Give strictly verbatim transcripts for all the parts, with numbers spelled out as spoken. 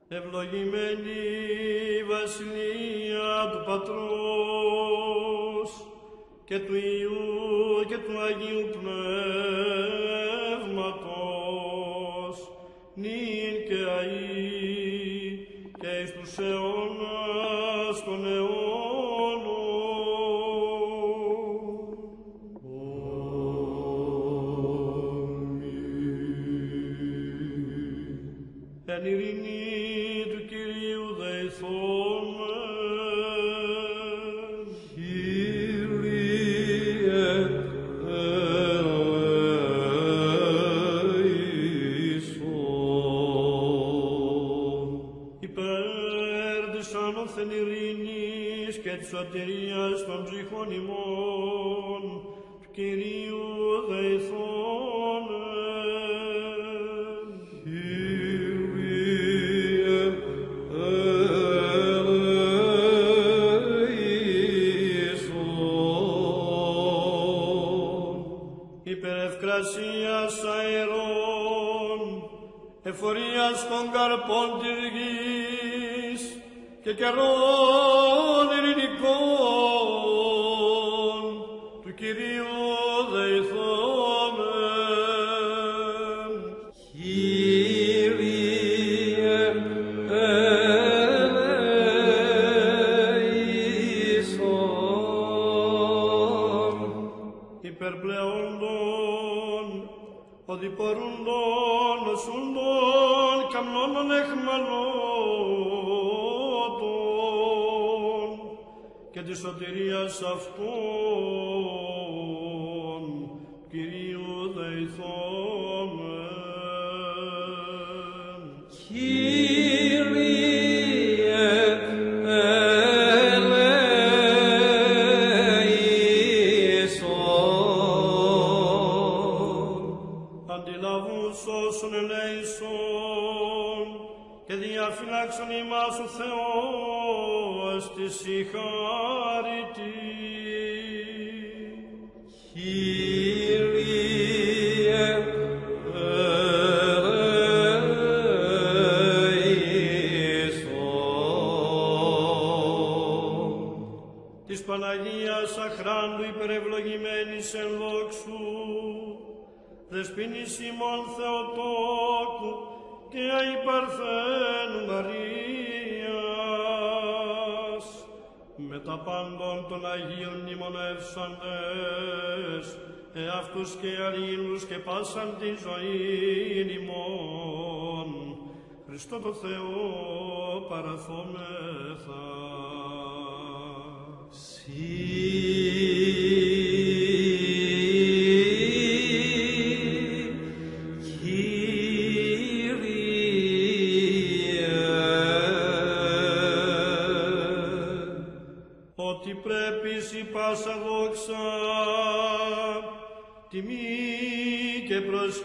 Ευλογημένη η βασιλεία του Πατρός και του Υιού και του Αγίου Πνεύματος, νυν και αεί και εις τους αιώνας των αιώνων. Εν ειρηνή του Κυρίου δεηθώμε. Κύριε ελέησον. Υπέρ της άνωθεν ειρήνης και της σωτηρίας των ψυχών ημών, του Κυρίου δεηθώμε. Υπερευκρασίας αερών, εφορίας των καρπών της γης και καιρών ειρηνικών, του Κυρίου δεηθώμεν. Κύριε ελέησον. Υπερπλεόντων, οδηπορούντων, νοσούντων, καμνώνων εχμαλώτων και της σωτηρίας αυτών, Κυρίου δεηθώμεν. Κύριε ελέησον. Αντιλαβούς όσων ελέησον και διαφυλάξον ημάς ο Θεός της η χάρητη. Κύριε ελέησον. Της Παναγίας αχράντου υπερευλογημένης εν δόξου, δεσποίνης ημών Θεοτόκου και αϊπαρθένου Μαρίας, με τα πάντων των Αγίων μνημονεύσαντες, εαυτούς και αλλήλους και πάσαν τη ζωή ημών, Χριστό το Θεό παραθόμεθα. Ότι πρέπει σοι πάσα δόξα, τιμή και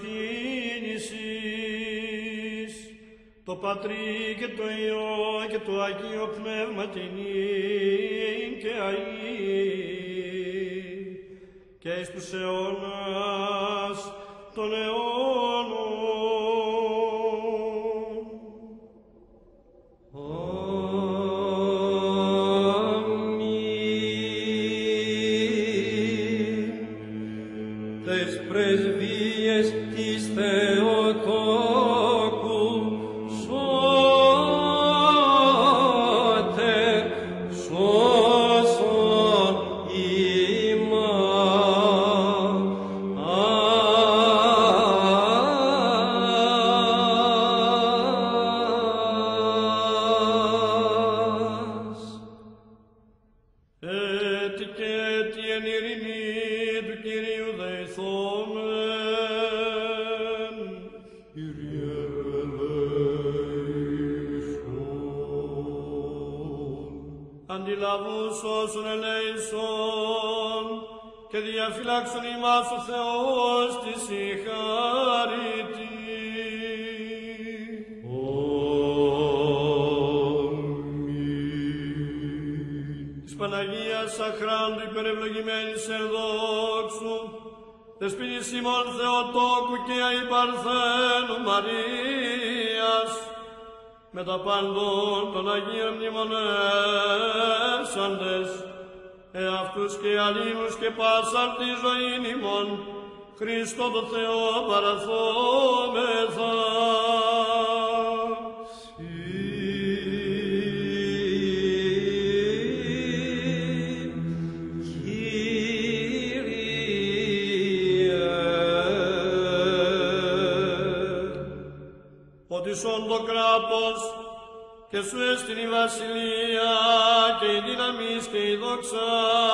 προσκύνησης, το Πατρί και το Υιό και το Αγίο Πνεύμα την νυν και αεί και εις τους αιώνας των αιώνων. Πρεσβείες της Θεοτόκου σώτε, σώσον ημάς. Έτι και έτι εν ειρηνή του Κυρίου δεηθώμεν. Κύριε ελέησον. Αντιλαβούς όσων ελέησον και διαφυλάξον ημάς ο Θεός της η χάρητη. Της Παναγίας αχράντου υπερευλογημένης εν δόξου, δεσποίνης ημών Θεοτόκου και αϊπαρθένου Μαρίας, με τα πάντων των Αγίων μνημονεύσαντες, εαυτούς και αλλήλους και πάσαν τη ζωήν ημών, Χριστό το Θεό παραθόμεθα. Ότι σον το κράτος και σου έστειν η βασιλεία και η δύναμις και η δόξα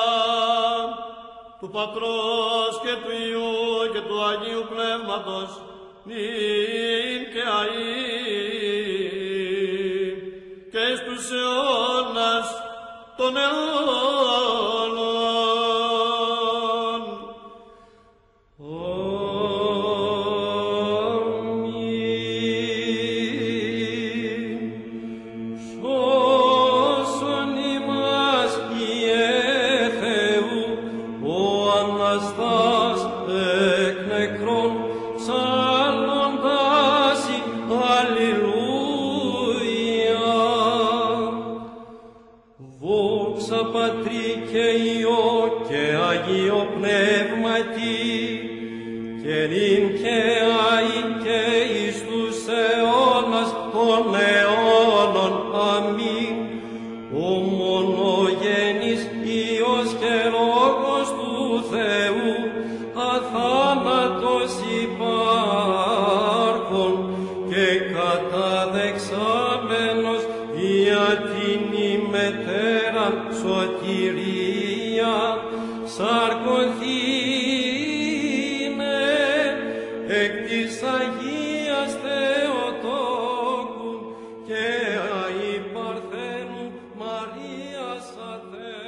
του Πατρός και του Υιού και του Αγίου Πνεύματος νυν και αεί και εις τους αιώνας των αιώνων. Maria Sathe